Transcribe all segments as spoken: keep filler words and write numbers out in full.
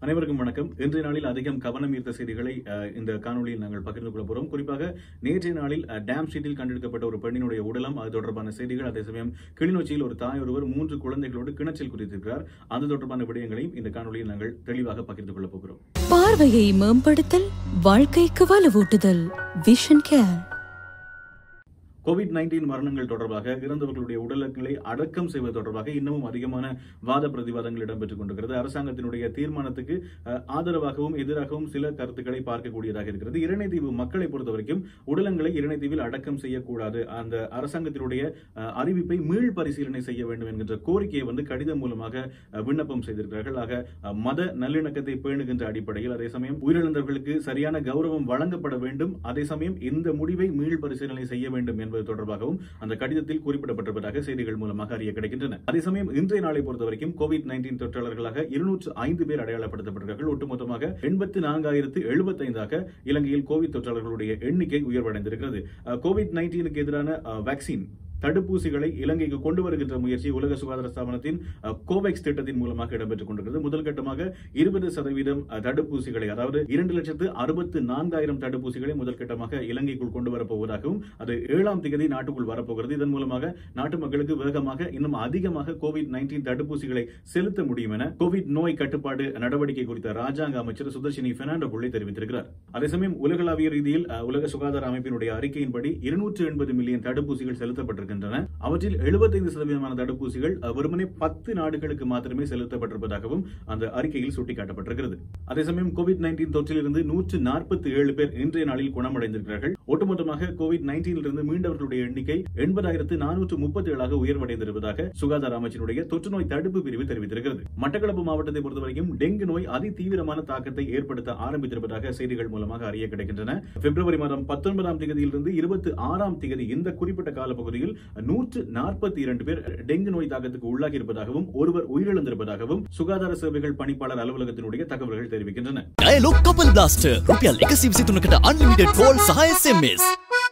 அனைவருக்கும் வணக்கம். இன்றைய நாளில் அதிகம் கவனம் ஈர்த்த செய்திகளை இந்த காணொலியில் நாங்கள் பகிர்ந்து கொள்ள போறோம். குறிப்பாக நேற்றைய நாளில் டேம் ஸ்ட்ரீட்டில் கண்டெடுக்கப்பட்ட ஒரு பெண்ணினுடைய உடலம், அது தொடர்பான செய்திகள், அதே சமயம் கிளிநொச்சியில் ஒரு தாய் ஒருவர் மூன்று குழந்தைகளோடு கிணற்றில் குறித்திருக்கிறார். அது தொடர்பான விடயங்களையும் இந்த காணொலியில் நாங்கள் தெளிவாக பகிர்ந்து கொள்ள போகிறோம். பார்வையை மேம்படுத்தல், வாழ்க்கைக்கு வலுவூட்டுதல். Vision care. கோவிட் நைன்டீன் மரணங்கள் தொடர்பாக இறந்தவர்களுடைய உடல்களை அடக்கம் செய்வது தொடர்பாக இன்னமும் அதிகமான வாத பிரதிவாதங்கள் இடம்பெற்றுக் கொண்டிருக்கிறது. அரசாங்கத்தினுடைய தீர்மானத்துக்கு ஆதரவாகவும் எதிராகவும் சில கருத்துக்களை பார்க்கக்கூடியதாக இருக்கிறது. இரணைதீவு மக்களை பொறுத்தவரைக்கும் உடலங்களை இரணைதீவில் அடக்கம் செய்யக்கூடாது, அந்த அரசாங்கத்தினுடைய அறிவிப்பை மீள் பரிசீலனை செய்ய வேண்டும் என்கின்ற கோரிக்கையை வந்து கடிதம் மூலமாக விண்ணப்பம் செய்திருக்கிறார்கள். ஆக மத நல்லிணக்கத்தை பேணுகின்ற அடிப்படையில், அதே சமயம் உயிரிழந்தவர்களுக்கு சரியான கௌரவம் வழங்கப்பட வேண்டும், அதே சமயம் இந்த முடிவை மீள் பரிசீலனை செய்ய வேண்டும் என்பது தொடர்பாகவும் அந்த கடிதத்தில் குறிப்பிடப்பட்டிருப்பதாக செய்திகள் மூலமாக அறிய கிடைக்கின்றன. அதே சமயம் இன்றைய நாளை பொறுத்தவரைக்கும் கோவிட் நைன்டீன் தொற்றாளர்களாக இருநூற்று ஐந்து பேர் அடையாளப்படுத்தப்பட்டிருக்கிறார்கள். ஒட்டுமொத்தமாக எண்பத்தி நான்காயிரத்து எழுபத்தி ஐந்தாக இலங்கையில் கோவிட் தொற்றாளர்களுடைய எண்ணிக்கை உயர்வடைந்திருக்கிறது. கோவிட் நைன்டீனுக்கு எதிரான வேக்சின் தடுப்பூசிகளை இலங்கைக்கு கொண்டு வருகின்ற முயற்சி உலக சுகாதார ஸ்தாபனத்தின் கோவேக்ஸ் திட்டத்தின் மூலமாக இடம்பெற்றுக் கொண்டிருக்கிறது. முதல் கட்டமாக இருபது சதவீதம் தடுப்பூசிகளை, அதாவது இரண்டு லட்சத்து அறுபத்தி நான்காயிரம் தடுப்பூசிகளை முதல் கட்டமாக இலங்கைக்குள் கொண்டு வரப்போவதாகவும் அது ஏழாம் தேதி நாட்டுக்குள் வரப்போகிறது. இதன் மூலமாக நாட்டு மக்களுக்கு வேகமாக இன்னும் அதிகமாக கோவிட் நைன்டீன் தடுப்பூசிகளை செலுத்த முடியும் என கோவிட் நோய் கட்டுப்பாடு நடவடிக்கை குறித்த ராஜாங்க அமைச்சர் சுதர்ஷினி பெர்னாண்டோ புள்ளி தெரிவித்திருக்கிறார். அதே சமயம் உலகளாவிய ரீதியில் உலக சுகாதார அமைப்பினுடைய அறிக்கையின்படி இருநூற்று எண்பது மில்லியன் தடுப்பூசிகள் செலுத்தப்பட்டிருக்கிறது. அவற்றில் எழுபத்தைந்து சதவீதமான தடுப்பூசிகள் வெறுமனே பத்து நாடுகளுக்கு மாத்திரமே செலுத்தப்பட்டிருப்பதாகவும் அந்த அறிக்கையில் சுட்டிக்காட்டப்பட்டிருக்கிறது. அதே சமயம் கோவிட் நைன்டீன் தொற்றிலிருந்து நூற்று நாற்பத்தி ஏழு பேர் இன்றைய நாளில் குணமடைந்திருக்கிறார்கள். ஒட்டுமொத்தமாக கோவிட் நைன்டீனிலிருந்து மீண்டவர்களுடைய எண்ணிக்கை எண்பதாயிரத்து நானூற்று முப்பத்தி ஏழாக உயர்வடைந்திருப்பதாக சுகாதார அமைச்சினுடைய தொற்று நோய் தடுப்பு பிரிவு தெரிவித்திருக்கிறது. மட்டக்களப்பு மாவட்டத்தை பொறுத்தவரைக்கும் டெங்கு நோய் அதி தீவிரமான தாக்கத்தை ஏற்படுத்த ஆரம்பித்திருப்பதாக செய்திகள் மூலமாக அறிய கிடைக்கின்றன. பிப்ரவரி மாதம் பத்தொன்பதாம் தேதியிலிருந்து இருபத்தி ஆறாம் தேதி இந்த குறிப்பிட்ட காலப்பகுதியில் நூற்று நாற்பத்தி இரண்டு பேர் டெங்கு நோய் தாக்கத்துக்கு உள்ளாகி இருப்பதாகவும் ஒருவர் உயிரிழந்திருப்பதாகவும் சுகாதார சேவைகள் பணிப்பாளர் அலுவலகத்தினுடைய தகவல்கள் தெரிவிக்கின்றன. டயலாக் கப்பல் பிளாஸ்டர் රුපියල් එකසිය විසි තුනකට අන්ලිමිටඩ් කෝල් සහ එස් එම් එස්.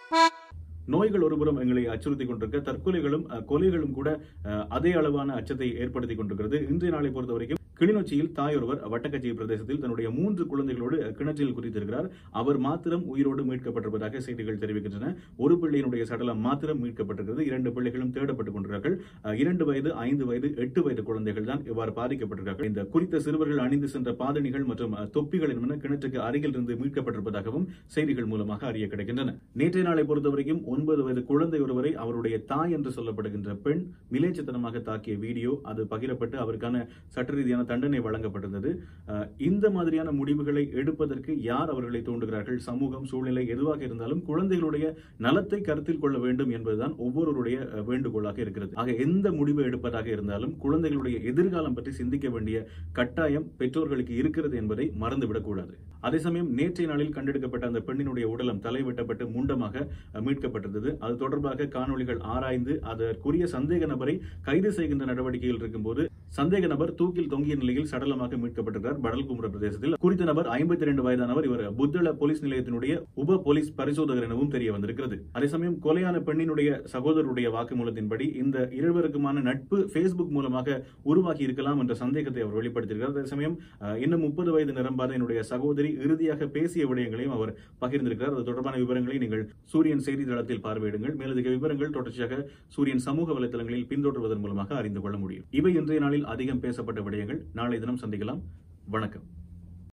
நோய்கள் ஒருபுறம் எங்களை அச்சுறுத்திக் கொண்டிருக்க, தற்கொலைகளும் கொலைகளும் கூட அதே அளவான அச்சத்தை ஏற்படுத்திக் கொண்டிருக்கிறது. இன்றைய நாளை பொறுத்தவரைக்கும் கிளிநொச்சியில் தாயொருவர் வட்டக்கச்சி பிரதேசத்தில் தன்னுடைய மூன்று குழந்தைகளோடு கிணற்றில் குறித்திருக்கிறார். அவர் மாத்திரம் உயிரோடு மீட்கப்பட்டிருப்பதாக செய்திகள் தெரிவிக்கின்றன. ஒரு பிள்ளையினுடைய சடலம் மாத்திரம் மீட்கப்பட்டிருக்கிறது. இரண்டு பிள்ளைகளும் தேடப்பட்டுக் கொண்டிருக்கிறார்கள். இரண்டு வயது, ஐந்து வயது, எட்டு வயது குழந்தைகள் தான் இவ்வாறு பாதிக்கப்பட்டிருக்கிறார்கள். இந்த குறித்த சிறுவர்கள் அணிந்து சென்ற பாதணிகள் மற்றும் தொப்பிகள் என்பன கிணற்றுக்கு அருகில் இருந்து மீட்கப்பட்டிருப்பதாகவும் செய்திகள் மூலமாக அறிய கிடைக்கின்றன. நேற்றைய நாளை பொறுத்தவரைக்கும் ஒன்பது வயது குழந்தை ஒருவரை அவருடைய தாய் என்று சொல்லப்படுகின்ற பெண் மிலேச்சத்தனமாக தாக்கிய வீடியோ அது பகிரப்பட்டு அவருக்கான சட்ட ரீதியான தண்டனை வழங்கப்பட்டிருந்தது. இந்த மாதிரியான முடிவுகளை எடுப்பதற்கு யார் அவர்களை தூண்டுகிறார்கள்? சமூகம், சூழ்நிலை எதுவாக இருந்தாலும் குழந்தைகளுடைய நலத்தை கருத்தில் கொள்ள வேண்டும் என்பதுதான் ஒவ்வொருவருடைய வேண்டுகோளாக இருக்கிறது. ஆக எந்த முடிவு எடுப்பதாக இருந்தாலும் குழந்தைகளுடைய எதிர்காலம் பற்றி சிந்திக்க வேண்டிய கட்டாயம் பெற்றோர்களுக்கு இருக்கிறது என்பதை மறந்துவிடக் கூடாது. அதே சமயம் நேற்றைய நாளில் கண்டெடுக்கப்பட்ட அந்த பெண்ணினுடைய உடலம் தலை வெட்டப்பட்டு முண்டமாக மீட்கப்பட்டிருந்தது. அது தொடர்பாக காணொலிகள் ஆராய்ந்து அதற்குரிய சந்தேக நபரை கைது செய்கின்ற நடவடிக்கையில் இருக்கும்போது சந்தேக நபர் தூக்கில் தொங்கிய நிலையில் சடலமாக மீட்கப்பட்டிருக்கிறார் படல்குமர பிரதேசத்தில். குறித்த நபர் ஐம்பத்தி இரண்டு வயதானவர். இவர் புத்தள போலீஸ் நிலையத்தினுடைய உப போலீஸ் பரிசோதகர் எனவும் தெரிய வந்திருக்கிறது. அதே சமயம் கொலையான பெண்ணினுடைய சகோதரருடைய வாக்குமூலத்தின்படி இந்த இருவருக்குமான நட்பு பேஸ்புக் மூலமாக உருவாக்கி இருக்கலாம் என்ற சந்தேகத்தை அவர் வெளிப்படுத்தியிருக்கிறார். அதே சமயம் இன்னும் முப்பது வயது நிரம்பாத என்னுடைய சகோதரி இறுதியாக பேசிய விடயங்களையும் அவர் பகிர்ந்திருக்கிறார். அது தொடர்பான விவரங்களை நீங்கள் சூரியன் செய்தி தளத்தில் பார்வையிடுங்கள். மேலதிக விவரங்கள் தொடர்ச்சியாக சூரியன் சமூக வலைதளங்களில் பின்தொடர்வதன் மூலமாக அறிந்து கொள்ள முடியும். இவை இன்றைய நாளில் அதிகம் பேசப்பட்ட விடயங்கள். நாளை தினம் சந்திக்கலாம். வணக்கம்.